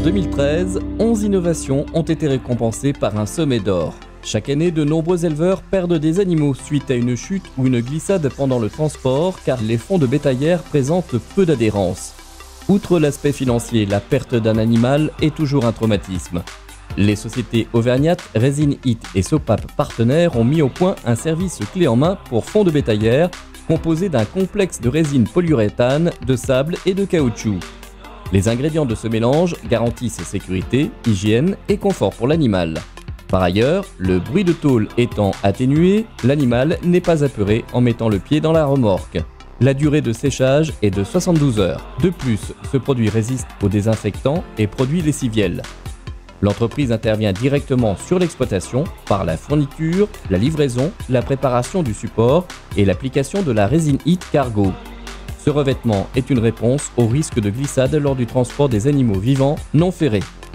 2013, 11 innovations ont été récompensées par un sommet d'or. Chaque année, de nombreux éleveurs perdent des animaux suite à une chute ou une glissade pendant le transport car les fonds de bétaillère présentent peu d'adhérence. Outre l'aspect financier, la perte d'un animal est toujours un traumatisme. Les sociétés auvergnates Resin It et Sopap Partenaires ont mis au point un service clé en main pour fonds de bétaillère composé d'un complexe de résine polyuréthane, de sable et de caoutchouc. Les ingrédients de ce mélange garantissent sécurité, hygiène et confort pour l'animal. Par ailleurs, le bruit de tôle étant atténué, l'animal n'est pas apeuré en mettant le pied dans la remorque. La durée de séchage est de 72 heures. De plus, ce produit résiste aux désinfectants et produits lessiviels. L'entreprise intervient directement sur l'exploitation par la fourniture, la livraison, la préparation du support et l'application de la Resin It Cargo. Ce revêtement est une réponse au risque de glissade lors du transport des animaux vivants non ferrés.